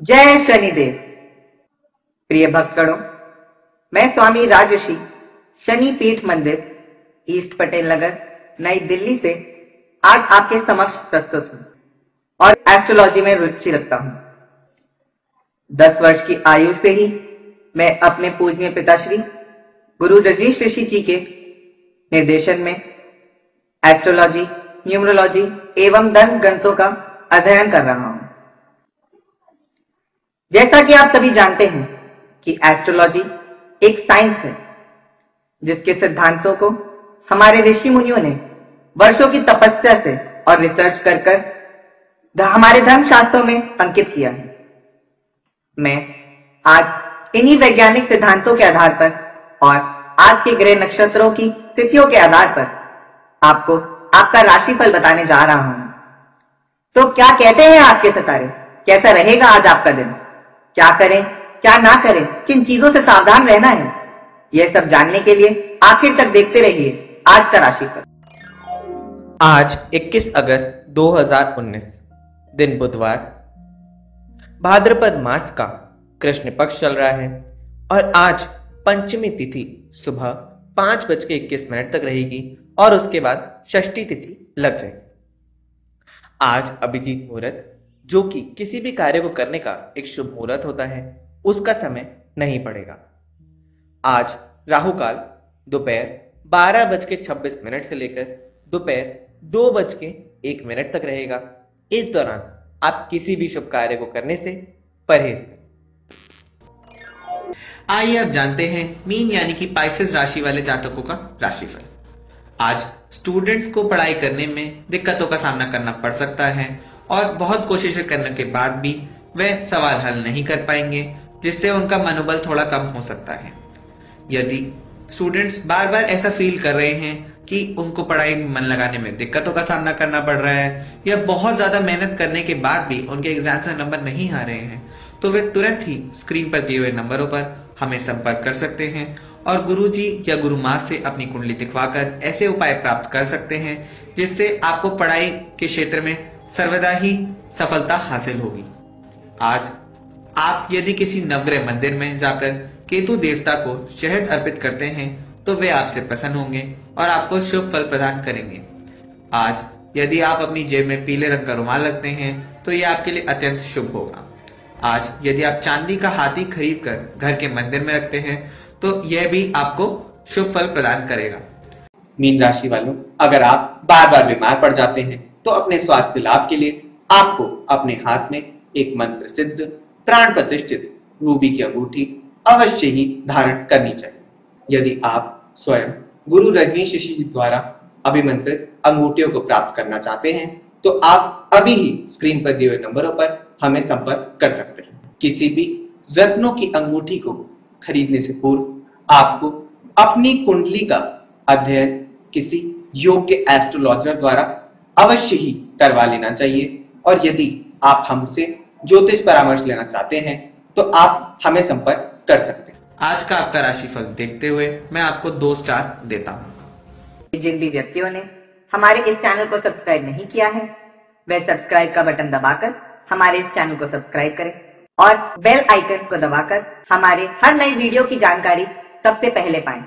जय शनिदेव। प्रिय भक्तगणों, मैं स्वामी राजऋषि शनि पीठ मंदिर ईस्ट पटेल नगर नई दिल्ली से आज आपके समक्ष प्रस्तुत हूं और एस्ट्रोलॉजी में रुचि रखता हूं। 10 वर्ष की आयु से ही मैं अपने पूजनीय पिताश्री गुरु रजनीश ऋषि जी के निर्देशन में एस्ट्रोलॉजी, न्यूमरोलॉजी एवं दंत गणितों का अध्ययन कर रहा हूं। जैसा कि आप सभी जानते हैं कि एस्ट्रोलॉजी एक साइंस है जिसके सिद्धांतों को हमारे ऋषि मुनियों ने वर्षों की तपस्या से और रिसर्च कर हमारे धर्मशास्त्रों में अंकित किया है। मैं आज इन्हीं वैज्ञानिक सिद्धांतों के आधार पर और आज के ग्रह नक्षत्रों की स्थितियों के आधार पर आपको आपका राशिफल बताने जा रहा हूं। तो क्या कहते हैं आपके सितारे? कैसा रहेगा आज आपका दिन? क्या करें, क्या ना करें, किन चीजों से सावधान रहना है, यह सब जानने के लिए आखिर तक देखते रहिए आज का राशिफल। आज 21 अगस्त 2019 दिन बुधवार, भाद्रपद मास का कृष्ण पक्ष चल रहा है और आज पंचमी तिथि सुबह 5:21 तक रहेगी और उसके बाद षष्ठी तिथि लग जाएगी। आज अभिजीत मुहूर्त, जो कि किसी भी कार्य को करने का एक शुभ मुहूर्त होता है, उसका समय नहीं पड़ेगा। आज राहु काल दोपहर 12:26 से लेकर दोपहर 2:01 तक रहेगा। इस दौरान आप किसी भी शुभ कार्य को करने से परहेज करें। आइए अब जानते हैं मीन यानी कि पाइसेस राशि वाले जातकों का राशिफल। आज स्टूडेंट्स को पढ़ाई करने में दिक्कतों का सामना करना पड़ सकता है और बहुत कोशिशें करने के बाद भी वह सवाल हल नहीं कर पाएंगे, जिससे उनका मनोबल थोड़ा कम हो सकता है। यदि स्टूडेंट्स बार बार ऐसा फील कर रहे हैं कि उनको पढ़ाई में मन लगाने में दिक्कतों का सामना करना पड़ रहा है या बहुत ज्यादा मेहनत करने के बाद भी उनके एग्जाम्स में नंबर नहीं आ रहे हैं, तो वे तुरंत ही स्क्रीन पर दिए हुए नंबरों पर हमें संपर्क कर सकते हैं और गुरुजी या गुरु माँ से अपनी कुंडली दिखवाकर ऐसे उपाय प्राप्त कर सकते हैं जिससे आपको पढ़ाई के क्षेत्र में सर्वदा ही सफलता हासिल होगी। आज आप यदि किसी नवग्रह मंदिर में जाकर केतु देवता को शहद अर्पित करते हैं तो वे आपसे प्रसन्न होंगे और आपको शुभ फल प्रदान करेंगे। आज यदि आप अपनी जेब में पीले रंग का रुमाल रखते हैं तो यह आपके लिए अत्यंत शुभ होगा। आज यदि आप चांदी का हाथी खरीद कर घर के मंदिर में रखते हैं तो यह भी आपको शुभ फल प्रदान करेगा। मीन राशि वालों, अगर आप बार बार बीमार पड़ जाते हैं तो अपने स्वास्थ्य लाभ के लिए आपको अपने हाथ में एक मंत्र सिद्ध प्राण प्रतिष्ठित रूबी की अंगूठी अवश्य ही धारण करनी चाहिए। यदि आप स्वयं गुरु रजनीश ऋषि जी द्वारा अभिमंत्रित अंगूठियों को प्राप्त करना चाहते हैं तो आप अभी ही स्क्रीन पर दिए हुए नंबरों पर हमें संपर्क कर सकते हैं। किसी भी रत्नों की अंगूठी को खरीदने से पूर्व आपको अपनी कुंडली का अध्ययन किसी योग्य एस्ट्रोलॉजर द्वारा अवश्य ही करवा लेना चाहिए और यदि आप हमसे ज्योतिष परामर्श लेना चाहते हैं तो आप हमें संपर्क कर सकते हैं। आज का आपका राशिफल देखते हुए मैं आपको 2 स्टार देता हूं। जिन भी व्यक्तियों ने हमारे इस चैनल को सब्सक्राइब नहीं किया है वह सब्सक्राइब का बटन दबाकर हमारे इस चैनल को सब्सक्राइब करें और बेल आइकन को दबाकर हमारे हर नई वीडियो की जानकारी सबसे पहले पाएं।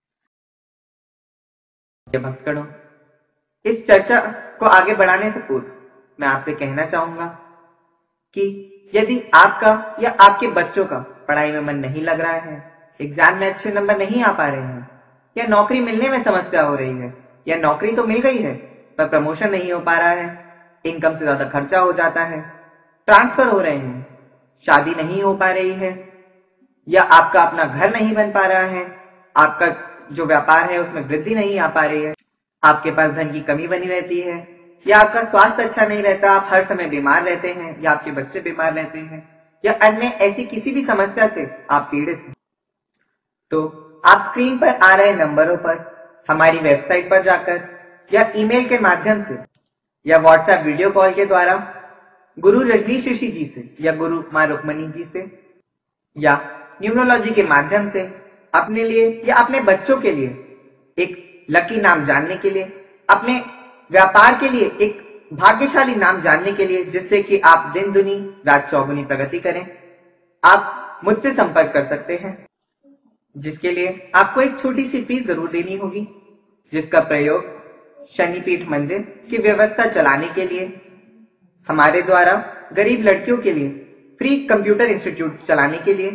भक्तगणों, इस चर्चा को आगे बढ़ाने से पूर्व मैं आपसे कहना चाहूंगा कि यदि आपका या आपके बच्चों का पढ़ाई में मन नहीं लग रहा है, एग्जाम में अच्छे नंबर नहीं आ पा रहे हैं या नौकरी मिलने में समस्या हो रही है या नौकरी तो मिल गई है पर प्रमोशन नहीं हो पा रहा है, इनकम से ज्यादा खर्चा हो जाता है, ट्रांसफर हो रहे हैं, शादी नहीं हो पा रही है या आपका अपना घर नहीं बन पा रहा है, आपका जो व्यापार है उसमें वृद्धि नहीं आ पा रही है, आपके पास धन की कमी बनी रहती है या आपका स्वास्थ्य अच्छा नहीं रहता, आप हर समय बीमार रहते हैं या आपके बच्चे बीमार रहते हैं या अन्य ऐसी किसी भी समस्या से आप पीड़ित हैं, तो आप स्क्रीन पर आ रहे नंबरों पर हमारी वेबसाइट पर जाकर या ईमेल के माध्यम से या व्हाट्सएप वीडियो कॉल के द्वारा गुरु रजनीश ऋषि जी से या गुरु माँ रुक्मणी जी से या न्यूमरोलॉजी के माध्यम से अपने लिए या अपने बच्चों के लिए एक लकी नाम जानने के लिए, अपने व्यापार के लिए एक भाग्यशाली नाम जानने के लिए, जिससे कि आप दिन दुनी रात चौगुनी प्रगति करें, आप मुझसे संपर्क कर सकते हैं, जिसके लिए आपको एक छोटी सी फीस जरूर देनी होगी, जिसका प्रयोग शनिपीठ मंदिर की व्यवस्था चलाने के लिए, हमारे द्वारा गरीब लड़कियों के लिए फ्री कंप्यूटर इंस्टीट्यूट चलाने के लिए,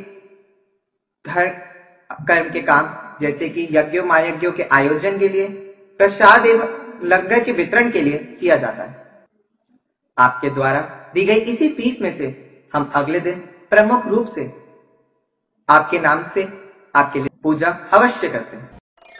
धर्म कर्म के काम जैसे कि यज्ञों महायज्ञों के आयोजन के लिए, प्रसाद एवं लंगर के वितरण के लिए किया जाता है। आपके द्वारा दी गई इसी फीस में से हम अगले दिन प्रमुख रूप से आपके नाम से आपके लिए पूजा अवश्य करते हैं।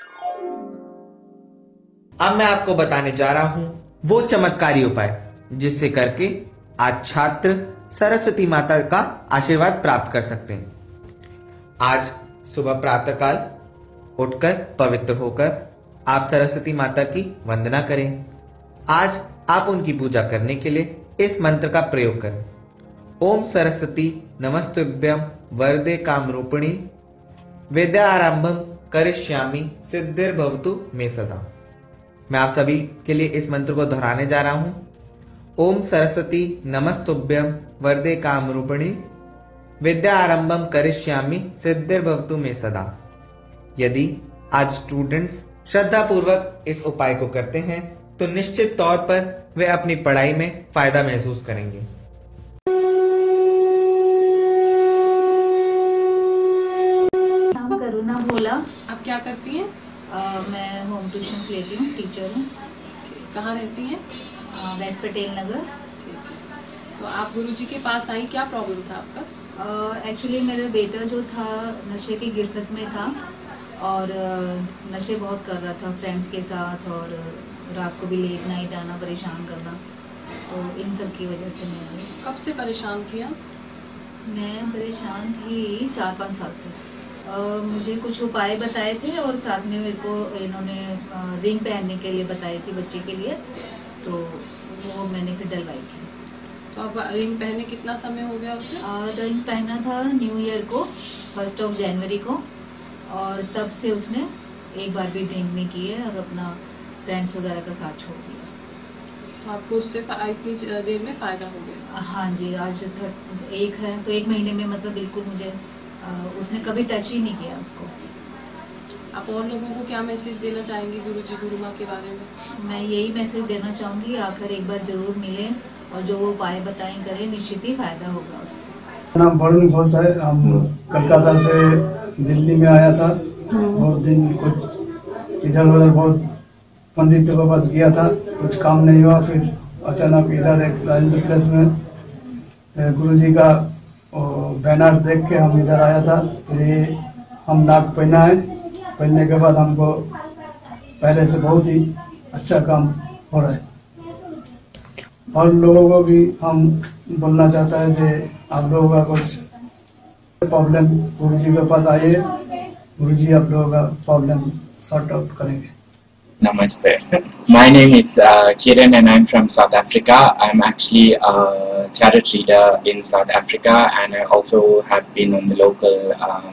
अब मैं आपको बताने जा रहा हूं वो चमत्कारी उपाय जिससे करके आज छात्र सरस्वती माता का आशीर्वाद प्राप्त कर सकते हैं। आज सुबह प्रातःकाल उठकर पवित्र होकर आप सरस्वती माता की वंदना करें। आज आप उनकी पूजा करने के लिए इस मंत्र का प्रयोग करें। ओम सरस्वती नमस्तुभ्यं वरदे कामरूपिणी विद्यारंभम करिष्यामि सिद्धिर्भवतु मे सदा। मैं आप सभी के लिए इस मंत्र को दोहराने जा रहा हूं। ओम सरस्वती नमस्तुभ्यं वरदे कामरूपिणी विद्यारंभम करिष्यामि सिद्धिर्भवतु मे सदा। यदि आज स्टूडेंट्स श्रद्धा पूर्वक इस उपाय को करते हैं तो निश्चित तौर पर वे अपनी पढ़ाई में फायदा महसूस करेंगे। नाम करुणा भोला। आप क्या करती हैं? मैं होम ट्यूशंस लेती हूँ, टीचर हूँ। कहाँ रहती हैं? वेस्ट पटेल नगर। ठीक है। तो आप गुरुजी के पास आई, क्या प्रॉब्लम था आपका? एक्चुअली मेरा बेटा जो था नशे की गिरफ्त में था और नशे बहुत कर रहा था फ्रेंड्स के साथ, और रात को भी लेट नाइट आना, परेशान करना, तो इन सब की वजह से मैं आई। कब से परेशान थी आप? मैं परेशान थी 4-5 साल से। मुझे कुछ उपाय बताए थे और साथ में मेरे को इन्होंने रिंग पहनने के लिए बताई थी बच्चे के लिए, तो वो मैंने फिर डलवाई थी। तो अब रिंग पहने कितना समय हो गया उसे? रिंग पहना था न्यू ईयर को, 1 जनवरी को, और तब से उसने एक बार भी ड्रिंक नहीं की है और अपना फ्रेंड्स वगैरह का साथ छोड़ दिया। तो आपको उससे इतनी देर में फ़ायदा हो गया? हाँ जी, आज एक है तो 1 महीने में मतलब बिल्कुल मुझे उसने कभी टच ही नहीं किया उसको। आप और लोगों को क्या मैसेज देना चाहेंगी गुरुजी गुरु माँ के बारे में? मैं यही मैसेज देना चाहूँगी, आकर एक बार जरूर मिलें और जो वो उपाय बताएं करें, निश्चित ही फायदा होगा उससे। नाम वरुण घोष है। हम कलकत्ता से दिल्ली में आया था। बहुत दिन कुछ इधर उधर बहुत पंडित के पास गया था, कुछ काम नहीं हुआ। फिर अचानक इधर एक राजेंद्र प्लेस में गुरुजी का बैनर देख के हम इधर आया था। फिर हम नाक पहना है, पहनने के बाद हमको पहले से बहुत ही अच्छा काम हो रहा है। और लोगों को भी हम बोलना चाहता है कि आप लोगों का कुछ प्रॉब्लम गुरुजी के पास आइए, गुरुजी आप लोगों का प्रॉब्लम सॉर्ट आउट करेंगे। Namaste. My name is Kiran and I'm from South Africa. I'm actually a tarot reader in South Africa, and I also have been on the local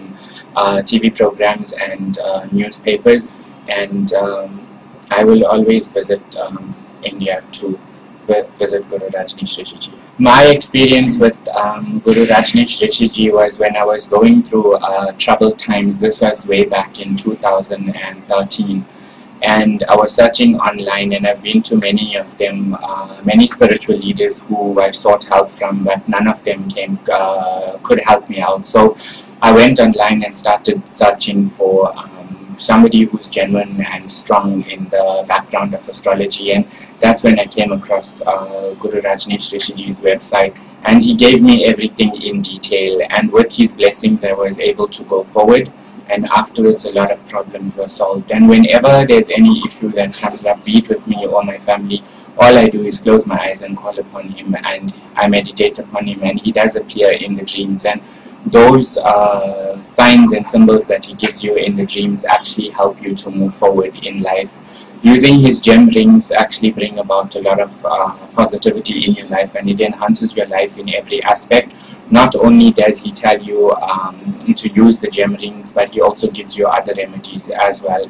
TV programs and newspapers, and I will always visit India to visit Guru Rajneesh Rishi Ji. My experience with Guru Rajneesh Rishi Ji was when I was going through troubled times. This was way back in 2013. And I was searching online, and I've been to many of them, many spiritual leaders who I sought help from, but none of them could help me out. So I went online and started searching for somebody who's genuine and strong in the background of astrology, and that's when I came across Guru Rajneesh Rishi Ji's website, and he gave me everything in detail, and with his blessings I was able to go forward. And afterwards a lot of problems were solved, and whenever there's any issue that comes up, be it with me or my family, all I do is close my eyes and call upon him, and I meditate upon him, and he does appear in the dreams, and those signs and symbols that he gives you in the dreams actually help you to move forward in life. Using his gem rings actually bring about a lot of positivity in your life, and it enhances your life in every aspect. Not only does he tell you to use the gem rings, but he also gives you other remedies as well.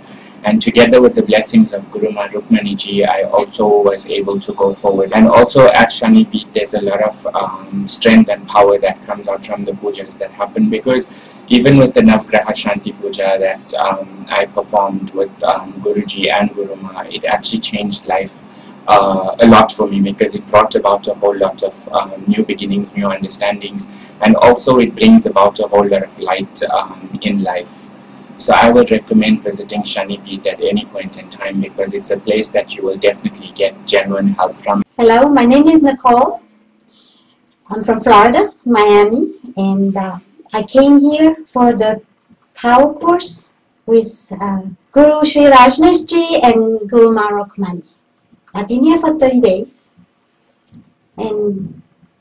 And together with the blessings of Guru Ma Rukmani Ji, I also was able to go forward. And also at Shani Peeth, there's a lot of strength and power that comes out from the pujas that happen, because even with the Navgraha Shanti Puja that I performed with Guruji and Guru Ma, it actually changed life a lot for me, because it brought about a whole lot of new beginnings, new understandings, and also it brings about a whole lot of light in life. So I would recommend visiting Shani Peeth at any point in time, because it's a place that you will definitely get genuine help from. Hello, my name is Nicole. I'm from Florida, Miami, and I came here for the power course with Guru Sri Rajneesh Ji and Guru Ma Rukmani. I've been here for 30 days, and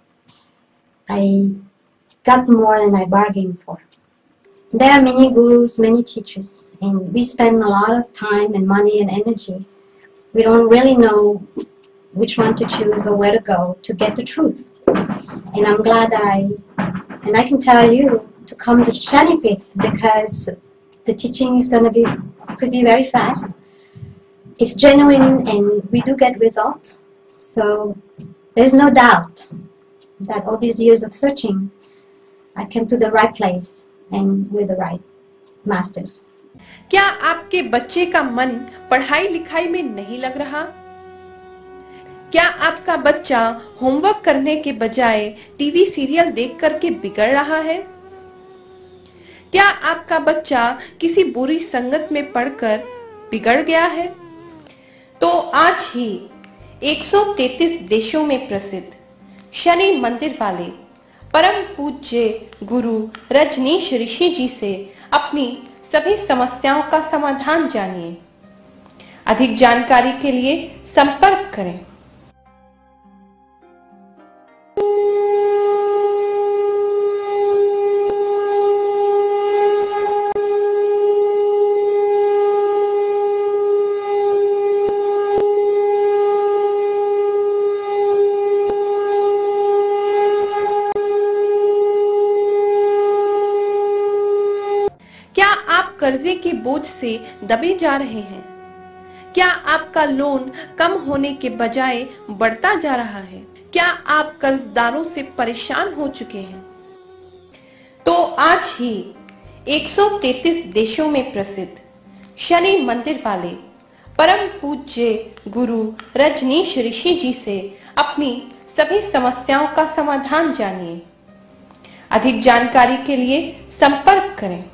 I got more than I bargained for. There are many gurus, many teachers, and we spend a lot of time and money and energy. We don't really know which one to choose or where to go to get the truth. And I'm glad that I can tell you to come to Shani Peeth, because the teaching is could be very fast. It's genuine, and we do get results. So there's no doubt that all these years of searching, I came to the right place and with the right masters. क्या आपके बच्चे का मन पढ़ाई लिखाई में नहीं लग रहा? क्या आपका बच्चा होमवर्क करने के बजाय टीवी सीरियल देख करके बिगड़ रहा है? क्या आपका बच्चा किसी बुरी संगत में पड़कर बिगड़ गया है? तो आज ही 133 देशों में प्रसिद्ध शनि मंदिर वाले परम पूज्य गुरु रजनीश ऋषि जी से अपनी सभी समस्याओं का समाधान जानिए। अधिक जानकारी के लिए संपर्क करें। कर्जे के बोझ से दबे जा रहे हैं? क्या आपका लोन कम होने के बजाय बढ़ता जा रहा है? क्या आप कर्जदारों से परेशान हो चुके हैं? तो आज ही 133 देशों में प्रसिद्ध शनि मंदिर वाले परम पूज्य गुरु रजनीश ऋषि जी से अपनी सभी समस्याओं का समाधान जानिए। अधिक जानकारी के लिए संपर्क करें।